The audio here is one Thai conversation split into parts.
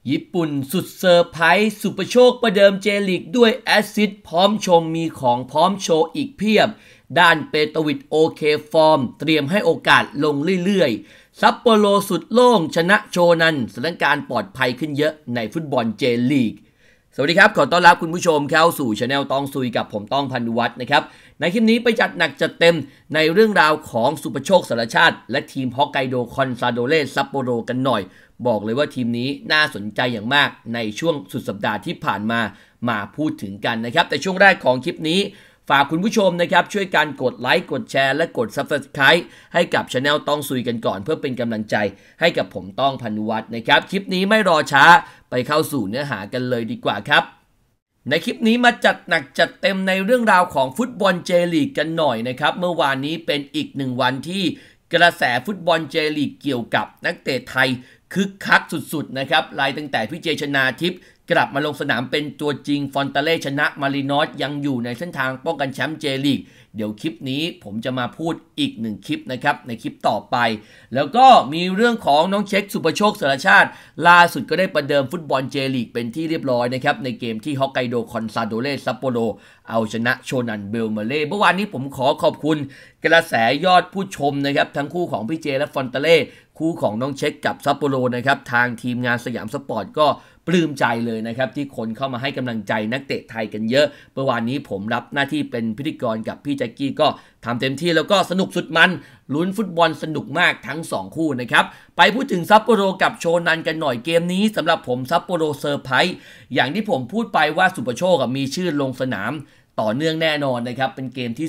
ญี่ปุ่นสุดเซอร์ไพรส์สุปโชคประเดิมเจลีกด้วยแอสซิสต์พร้อมชมมีของพร้อมโชว์อีกเพียบด้านเปโตวิชโอเคฟอร์มเตรียมให้โอกาสลงเรื่อยๆซัปโปโรสุดโล่งชนะโชนันสถานการณ์ปลอดภัยขึ้นเยอะในฟุตบอลเจลีกสวัสดีครับขอต้อนรับคุณผู้ชมเข้าสู่ช anel ต้องซุยกับผมต้องพันธุวัฒน์นะครับในคลิปนี้ไปจัดหนักจัดเต็มในเรื่องราวของสุปโชคสารชาติและทีมฮอกไกโดคอนซาโดเรซัปโปโรกันหน่อยบอกเลยว่าทีมนี้น่าสนใจอย่างมากในช่วงสุดสัปดาห์ที่ผ่านมาพูดถึงกันนะครับแต่ช่วงแรกของคลิปนี้ฝากคุณผู้ชมนะครับช่วยการกดไลค์กดแชร์และกด Subscribe ให้กับ Channel ต้องซุยกันก่อนเพื่อเป็นกำลังใจให้กับผมต้องพันธุวัฒน์นะครับคลิปนี้ไม่รอช้าไปเข้าสู่เนื้อหากันเลยดีกว่าครับในคลิปนี้มาจัดหนักจัดเต็มในเรื่องราวของฟุตบอลเจลีกกันหน่อยนะครับเมื่อวานนี้เป็นอีกหนึ่งวันที่กระแสฟุตบอลเจลีกเกี่ยวกับนักเตะไทยคึกคักสุดๆนะครับไล่ตั้งแต่พี่เจชนาทิพย์กลับมาลงสนามเป็นตัวจริงฟอนตาเล่ชนะมารินอสยังอยู่ในเส้นทางป้องกันแชมป์เจลีกเดี๋ยวคลิปนี้ผมจะมาพูดอีกหนึ่งคลิปนะครับในคลิปต่อไปแล้วก็มีเรื่องของน้องเช็คสุปโชคสารชาติล่าสุดก็ได้ประเดิมฟุตบอลเจลีกเป็นที่เรียบร้อยนะครับในเกมที่ฮอกไกโดคอนซาโดเรซัปโปโรเอาชนะโชนันเบลมาเล่เมื่อวานนี้ผมขอขอบคุณกระแสยอดผู้ชมนะครับทั้งคู่ของพี่เจและฟอนตาเล่คู่ของน้องเช็คกับซัปโปโรนะครับทางทีมงานสยามสปอร์ตก็ปลื้มใจเลยนะครับที่คนเข้ามาให้กำลังใจนักเตะไทยกันเยอะเมื่อวานนี้ผมรับหน้าที่เป็นพิธีกรกับพี่แจ็คกี้ก็ทำเต็มที่แล้วก็สนุกสุดมันลุ้นฟุตบอลสนุกมากทั้ง2คู่นะครับไปพูดถึงซัปโปโรกับโชนันกันหน่อยเกมนี้สำหรับผมซัปโปโรเซอร์ไพรส์อย่างที่ผมพูดไปว่าสุปโชคมีชื่อลงสนามต่อเนื่องแน่นอนนะครับเป็นเกมที่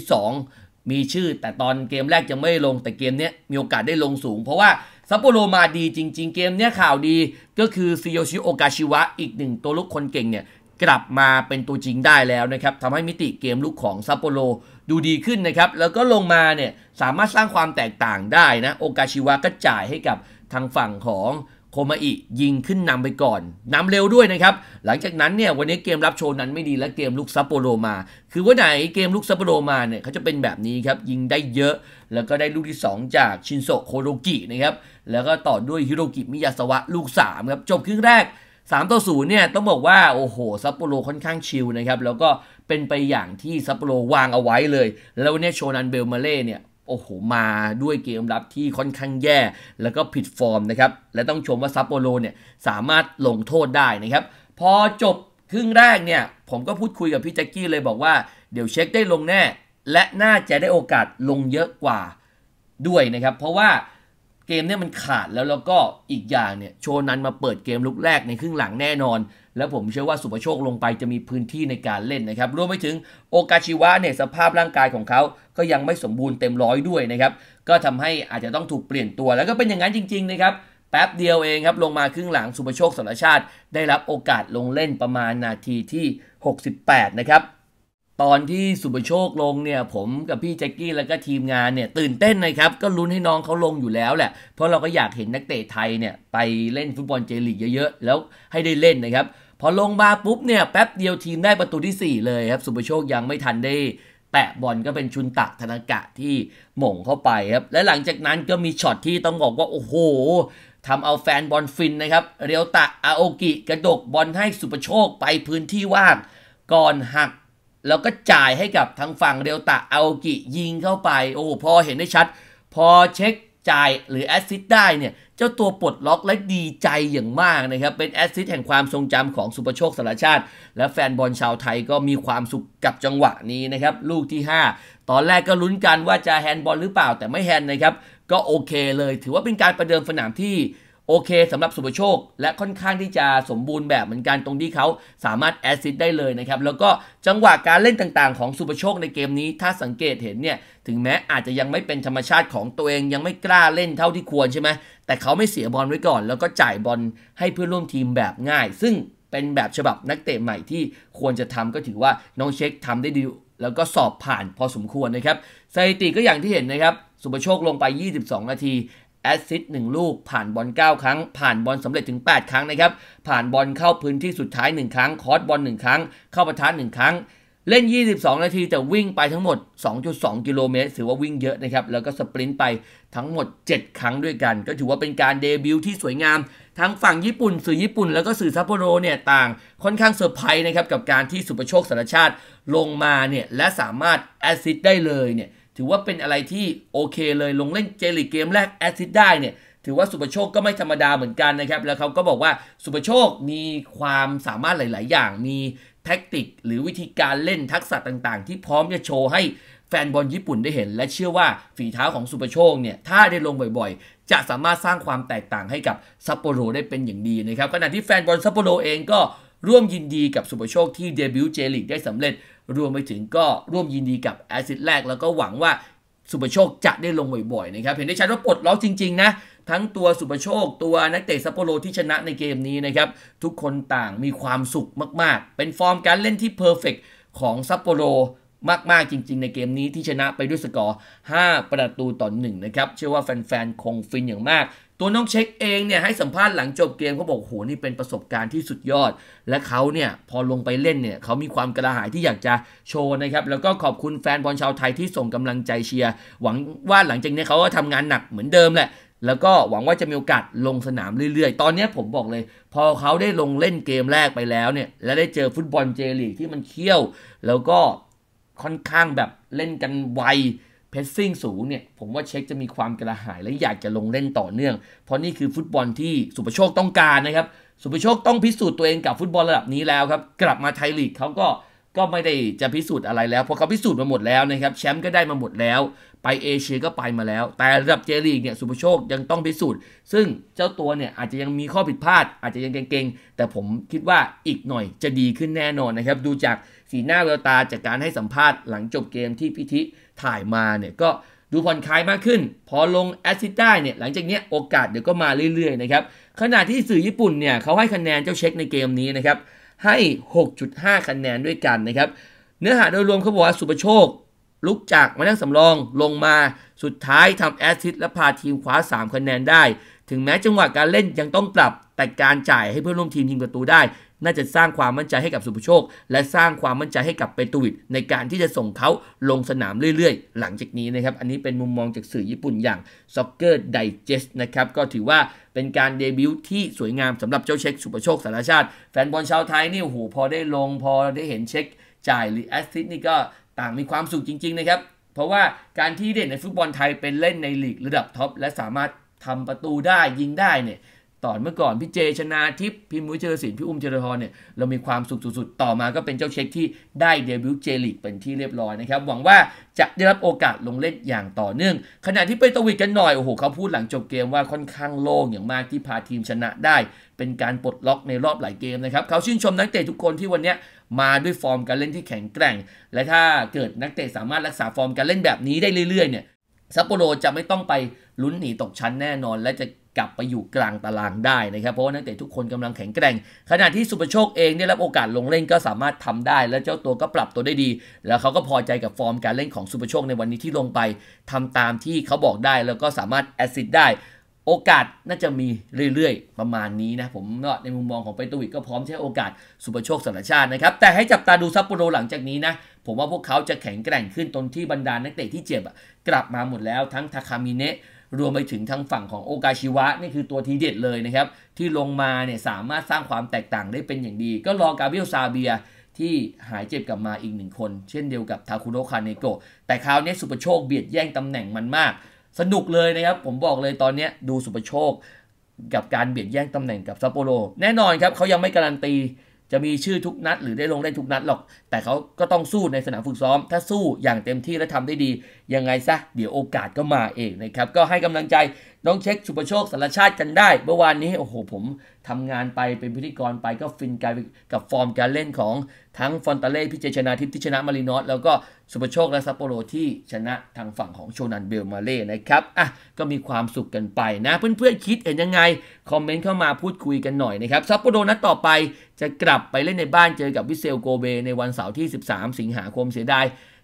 2มีชื่อแต่ตอนเกมแรกยังไม่ลงแต่เกมนี้มีโอกาสได้ลงสูงเพราะว่าซัปโปโรมาดีจริงๆเกมนี้ข่าวดีก็คือซิโยชิโอกาชิวะอีกหนึ่งตัวลุกคนเก่งเนี่ยกลับมาเป็นตัวจริงได้แล้วนะครับทำให้มิติเกมลุกของซัปโปโรดูดีขึ้นนะครับแล้วก็ลงมาเนี่ยสามารถสร้างความแตกต่างได้นะโอกาชิวะก็จ่ายให้กับทางฝั่งของโคมาอิยิงขึ้นนำไปก่อนนำเร็วด้วยนะครับหลังจากนั้นเนี่ยวันนี้เกมรับโชนั้นไม่ดีและเกมลุกซัปโปโรมาคือว่าไหนเกมลุกซัปโปโรมาเนี่ยเขาจะเป็นแบบนี้ครับยิงได้เยอะแล้วก็ได้ลูกที่2จากชินโซะโคโรกินะครับแล้วก็ต่อด้วยฮิโรกิมิยาสวะลูก3ครับจบครึ่งแรก3-0เนี่ยต้องบอกว่าโอ้โหซัปโปโรค่อนข้างชิลนะครับแล้วก็เป็นไปอย่างที่ซัปโปโรวางเอาไว้เลยแล้ววันนี้โชนันเบลมาเล่เนี่ยโอ้โหมาด้วยเกมรับที่ค่อนข้างแย่แล้วก็ผิดฟอร์มนะครับและต้องชมว่าซัปโปโรเนี่ยสามารถลงโทษได้นะครับพอจบครึ่งแรกเนี่ยผมก็พูดคุยกับพี่แจ็คกี้เลยบอกว่าเดี๋ยวเช็คได้ลงแน่และน่าจะได้โอกาสลงเยอะกว่าด้วยนะครับเพราะว่าเกมเนี่ยมันขาดแล้วก็อีกอย่างเนี่ยโชนันมาเปิดเกมลุกแรกในครึ่งหลังแน่นอนแล้วผมเชื่อว่าสุปโชคลงไปจะมีพื้นที่ในการเล่นนะครับรวมไปถึงโอกาชิวะเนี่ยสภาพร่างกายของเขาก็ยังไม่สมบูรณ์เต็มร้อยด้วยนะครับก็ทำให้อาจจะต้องถูกเปลี่ยนตัวแล้วก็เป็นอย่างนั้นจริงๆนะครับแป๊บเดียวเองครับลงมาครึ่งหลังสุปโชคสารชาติได้รับโอกาสลงเล่นประมาณนาทีที่68นะครับตอนที่สุปโชคลงเนี่ยผมกับพี่แจ็คกี้แล้วก็ทีมงานเนี่ยตื่นเต้นนะครับก็ลุ้นให้น้องเขาลงอยู่แล้วแหละเพราะเราก็อยากเห็นนักเตะไทยเนี่ยไปเล่นฟุตบอลเจลีกเยอะๆแล้วให้ได้เล่นนะครับพอลงมาปุ๊บเนี่ยแป๊บเดียวทีมได้ประตูที่4เลยครับสุปโชคยังไม่ทันได้แตะบอลก็เป็นชุนตะธนากะที่หม่งเข้าไปครับและหลังจากนั้นก็มีช็อตที่ต้องบอกว่าโอ้โหทำเอาแฟนบอลฟินนะครับเรียวตะอาโอกิกระดกบอลให้สุปโชคไปพื้นที่ว่างก่อนหักแล้วก็จ่ายให้กับทางฝั่งเรียวตะอาโอกิยิงเข้าไปโอ้พอเห็นได้ชัดพอเช็คจ่ายหรือแอสซิสต์ได้เนี่ยเจ้าตัวปลดล็อกและดีใจอย่างมากนะครับเป็นแอสซิสต์แห่งความทรงจำของสุปโชคสารชาติและแฟนบอลชาวไทยก็มีความสุขกับจังหวะนี้นะครับลูกที่5ตอนแรกก็ลุ้นกันว่าจะแฮนด์บอลหรือเปล่าแต่ไม่แฮนด์นะครับก็โอเคเลยถือว่าเป็นการประเดิมสนามที่โอเคสำหรับสุปโชคและค่อนข้างที่จะสมบูรณ์แบบเหมือนกันตรงที่เขาสามารถแอสซิสต์ได้เลยนะครับแล้วก็จังหวะการเล่นต่างๆของสุปโชคในเกมนี้ถ้าสังเกตเห็นเนี่ยถึงแม้อาจจะยังไม่เป็นธรรมชาติของตัวเองยังไม่กล้าเล่นเท่าที่ควรใช่ไหมแต่เขาไม่เสียบอลไว้ก่อนแล้วก็จ่ายบอลให้เพื่อนร่วมทีมแบบง่ายซึ่งเป็นแบบฉบับนักเตะใหม่ที่ควรจะทำก็ถือว่าน้องเช็คทำได้ดีแล้วก็สอบผ่านพอสมควรนะครับสถิติก็อย่างที่เห็นนะครับสุปโชคลงไป22นาทีแอสซิสต์1ลูกผ่านบอล9ครั้งผ่านบอลสำเร็จถึง8ครั้งนะครับผ่านบอลเข้าพื้นที่สุดท้าย1ครั้งคอสบอล1ครั้งเข้าปะทะ1ครั้งเล่น22นาทีแต่วิ่งไปทั้งหมด 2.2 กิโลเมตรถือว่าวิ่งเยอะนะครับแล้วก็สปรินต์ไปทั้งหมด7ครั้งด้วยกันก็ถือว่าเป็นการเดบิวต์ที่สวยงามทั้งฝั่งญี่ปุ่นสื่อญี่ปุ่นแล้วก็สื่อซัปโปโรเนี่ยต่างค่อนข้างเซอร์ไพรส์นะครับกับการที่สุภโชค สารชาติลงมาเนี่ยและสามารถแอสซิสต์ได้เลยเนี่ยถือว่าเป็นอะไรที่โอเคเลยลงเล่นเจลีกเกมแรกแอสซิสต์ได้เนี่ยถือว่าสุภโชคก็ไม่ธรรมดาเหมือนกันนะครับแล้วเขาก็บอกว่าสุภโชคมีความสามารถหลายๆอย่างมีแท็กติกหรือวิธีการเล่นทักษะต่างๆที่พร้อมจะโชว์ให้แฟนบอลญี่ปุ่นได้เห็นและเชื่อว่าฝีเท้าของสุภโชคเนี่ยถ้าได้ลงบ่อยๆจะสามารถสร้างความแตกต่างให้กับซัปโปโรได้เป็นอย่างดีนะครับขณะที่แฟนบอลซัปโปโรเองก็ร่วมยินดีกับสุภโชคที่เดบิวต์เจลีกได้สำเร็จรวมไปถึงก็ร่วมยินดีกับแอสซิสต์แรกแล้วก็หวังว่าสุภโชคจะได้ลงบ่อยๆนะครับเห็นได้ชัดว่าปลดล็อกจริงๆนะทั้งตัวสุภโชคตัวนักเตะซัปโปโรที่ชนะในเกมนี้นะครับทุกคนต่างมีความสุขมากๆเป็นฟอร์มการเล่นที่เพอร์เฟกต์ของซัปโปโรมากๆจริงๆในเกมนี้ที่ชนะไปด้วยสกอร์5-1นะครับเชื่อว่าแฟนๆคงฟินอย่างมากตัวน้องเช็คเองเนี่ยให้สัมภาษณ์หลังจบเกมเขาบอกโหนี่เป็นประสบการณ์ที่สุดยอดและเขาเนี่ยพอลงไปเล่นเนี่ยเขามีความกระหายที่อยากจะโชว์นะครับแล้วก็ขอบคุณแฟนบอลชาวไทยที่ส่งกำลังใจเชียร์หวังว่าหลังจากนี้เขาก็ทำงานหนักเหมือนเดิมแหละแล้วก็หวังว่าจะมีโอกาสลงสนามเรื่อยๆตอนนี้ผมบอกเลยพอเขาได้ลงเล่นเกมแรกไปแล้วเนี่ยและได้เจอฟุตบอลเจลีกที่มันเขี้ยวแล้วก็ค่อนข้างแบบเล่นกันไวเพสซิ่งสูงเนี่ยผมว่าเช็คจะมีความกระหายและอยากจะลงเล่นต่อเนื่องเพราะนี่คือฟุตบอลที่สุภโชคต้องการนะครับสุภโชคต้องพิสูจน์ตัวเองกับฟุตบอลระดับนี้แล้วครับกลับมาไทยลีกเขาก็ไม่ได้จะพิสูจน์อะไรแล้วเพราะเขาพิสูจน์มาหมดแล้วนะครับแชมป์ก็ได้มาหมดแล้วไปเอเชียก็ไปมาแล้วแต่ระดับเจลีกเนี่ยสุภโชคยังต้องพิสูจน์ซึ่งเจ้าตัวเนี่ยอาจจะยังมีข้อผิดพลาดอาจจะยังเก่งๆแต่ผมคิดว่าอีกหน่อยจะดีขึ้นแน่นอนนะครับดูจากสีหน้าแววตาจากการให้สัมภาษณ์หลังจบเกมที่พิธีถ่ายมาเนี่ยก็ดูผ่อนคลายมากขึ้นพอลงแอสซิสต์ได้เนี่ยหลังจากนี้โอกาสเดี๋ยวก็มาเรื่อยๆนะครับขณะที่สื่อญี่ปุ่นเนี่ยเขาให้คะแนนเจ้าเช็คในเกมนี้นะครับให้ 6.5 คะแนนด้วยกันนะครับเนื้อหาโดยรวมเขาบอกว่าสุภโชคลุกจากมานั่งสำรองลงมาสุดท้ายทำแอสซิสต์และพาทีมคว้า3คะแนนได้ถึงแม้จังหวะการเล่นยังต้องปรับแต่การจ่ายให้เพื่อนร่วมทีมยิงประตูได้น่าจะสร้างความมั่นใจให้กับสุภโชคและสร้างความมั่นใจให้กับเปโตวิชในการที่จะส่งเขาลงสนามเรื่อยๆหลังจากนี้นะครับอันนี้เป็นมุมมองจากสื่อญี่ปุ่นอย่าง Soccer Digest นะครับก็ถือว่าเป็นการเดบิวต์ที่สวยงามสำหรับเจ้าเช็คสุภโชค สารชาติแฟนบอลชาวไทยนี่โอ้โหพอได้ลงพอได้เห็นเช็คจ่ายหรือแอสซิสต์นี่ก็ต่างมีความสุขจริงๆนะครับเพราะว่าการที่เด่นในฟุตบอลไทยเป็นเล่นในลีกระดับท็อปและสามารถทำประตูได้ยิงได้เนี่ยตอนเมื่อก่อนพี่เจชนาทิพย์พิมพ์มุ้ยเจริญศิลป์พี่อุ้มเจริญทรเนี่ยเรามีความสุขสุดๆต่อมาก็เป็นเจ้าเช็คที่ได้เดบิวต์เจลีกเป็นที่เรียบร้อยนะครับหวังว่าจะได้รับโอกาสลงเล่นอย่างต่อเนื่องขณะที่ไปตะวิดกันหน่อยโอ้โหเขาพูดหลังจบเกมว่าค่อนข้างโล่งอย่างมากที่พาทีมชนะได้เป็นการปลดล็อกในรอบหลายเกมนะครับเขาชื่นชมนักเตะทุกคนที่วันนี้มาด้วยฟอร์มการเล่นที่แข็งแกร่งและถ้าเกิดนักเตะสามารถรักษาฟอร์มการเล่นแบบนี้ได้เรื่อยๆเนี่ยซัปโปโรจะไม่ต้องไปลุ้นหนีตกชั้นแน่นอนและจะกลับไปอยู่กลางตารางได้นะครับเพราะว่านักเตะทุกคนกำลังแข็งแกร่งขณะที่สุภโชคเองได้รับโอกาสลงเล่นก็สามารถทำได้และเจ้าตัวก็ปรับตัวได้ดีแล้วเขาก็พอใจกับฟอร์มการเล่นของสุภโชคในวันนี้ที่ลงไปทำตามที่เขาบอกได้แล้วก็สามารถแอสซิสต์ได้โอกาสน่าจะมีเรื่อยๆประมาณนี้นะผมก็ในมุมมองของเปโตวิชก็พร้อมที่จะโอกาสสุภโชค สารชาตินะครับแต่ให้จับตาดูซัปโปโรหลังจากนี้นะผมว่าพวกเขาจะแข็งแกร่งขึ้นตรงที่บรรดานักเตะที่เจ็บกลับมาหมดแล้วทั้งทาคามิเนะรวมไปถึงทางฝั่งของโอกาชิวะนี่คือตัวทีเด็ดเลยนะครับที่ลงมาเนี่ยสามารถสร้างความแตกต่างได้เป็นอย่างดีก็รอกาเบรียล ซาเบียที่หายเจ็บกลับมาอีก1คนเช่นเดียวกับทาคุโนะคาเนโกะแต่คราวนี้สุภโชคเบียดแย่งตำแหน่งมันมากสนุกเลยนะครับผมบอกเลยตอนนี้ดูสุภโชคกับการเบียดแย่งตำแหน่งกับซัปโปโรแน่นอนครับเขายังไม่การันตีจะมีชื่อทุกนัดหรือได้ลงเล่นทุกนัดหรอกแต่เขาก็ต้องสู้ในสนามฝึกซ้อมถ้าสู้อย่างเต็มที่และทำได้ดียังไงซะเดี๋ยวโอกาสก็มาเองนะครับก็ให้กำลังใจน้องเช็คสุภโชค สารชาติกันได้เมื่อวานนี้โอ้โหผมทำงานไปเป็นพิธีกรไปก็ฟินกันกับฟอร์มการเล่นของทั้งฟอนตาเล่พี่เจชนาทิพย์ที่ชนะมารินอสแล้วก็สุภโชคและซัปโปโรที่ชนะทางฝั่งของโชนันเบลมาเล่นะครับก็มีความสุขกันไปนะเพื่อนๆคิดเห็นยังไงคอมเมนต์เข้ามาพูดคุยกันหน่อยนะครับซัปโปโรนัดต่อไปจะกลับไปเล่นในบ้านเจอกับวิเซลโกเบในวันเสาร์ที่13 สิงหาคมเสียดาย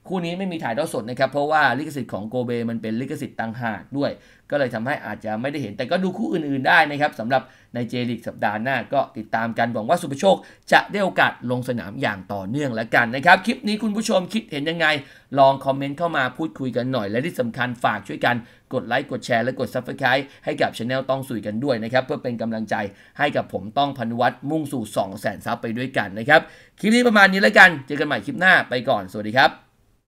คู่นี้ไม่มีถ่ายทอดสดนะครับเพราะว่าลิขสิทธิ์ของโกเบมันเป็นลิขสิทธิ์ต่างหากด้วยก็เลยทำให้อาจจะไม่ได้เห็นแต่ก็ดูคู่อื่นๆได้นะครับสำหรับในเจลีกสัปดาห์หน้าก็ติดตามกันหวังว่าสุภโชคจะได้โอกาสลงสนามอย่างต่อเนื่องแล้วกันนะครับคลิปนี้คุณผู้ชมคิดเห็นยังไงลองคอมเมนต์เข้ามาพูดคุยกันหน่อยและที่สำคัญฝากช่วยกันกดไลค์กดแชร์และกด Subscribe ให้กับ Channel ต้องสุยกันด้วยนะครับเพื่อเป็นกำลังใจให้กับผมต้องพานุวัฒน์มุ่งสู่ 200,000 ซับไปด้วยกันนะครับคลิปนี้ประมาณนี้แล้วกันเจอกันใหม่คลิปหน้าไปก่อนสวัสดีครับ